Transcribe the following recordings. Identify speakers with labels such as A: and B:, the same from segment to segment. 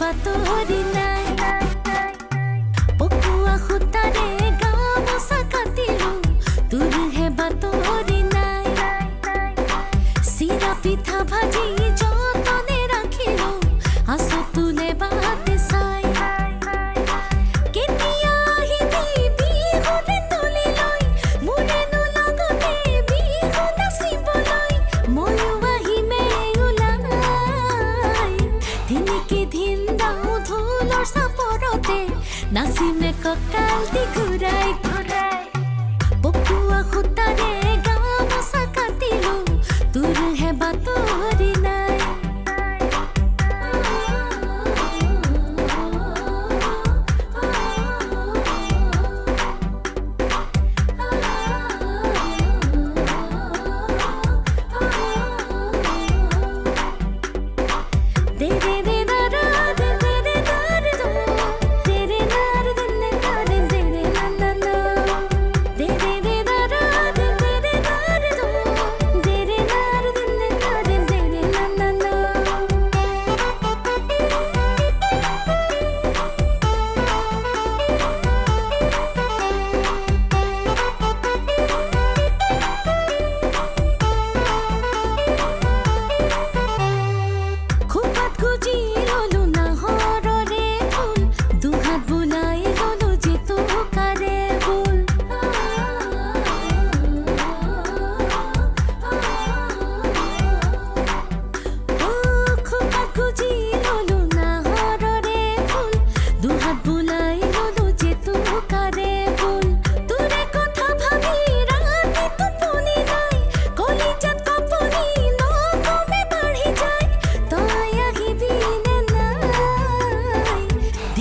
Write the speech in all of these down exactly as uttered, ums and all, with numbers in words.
A: বাতৰি নাই পকুয়া খুতাৰে গামোচা কাটিলো তোৰহে বাতৰি নাই চিৰা পিঠা ভাজি যতনে ৰাখিলো আছো তুলে বাতে চাই কেতিয়া আহিবি বিহুৰে তুলি লৈ মোৰে নলগতে বিহু নাচিবলৈ ময়ো আহিমে ওলাই দিনকে দিন দাও ঢোলৰ চাপৰতে নাচিমে কঁকাল দি ঘূৰাই ঘূৰাই পকুয়া খুতাৰে গামোচা কাটিলো তোৰহে বাতৰি নাই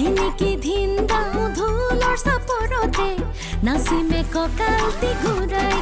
A: নাচিমে কঁকাল দি ঘূৰাই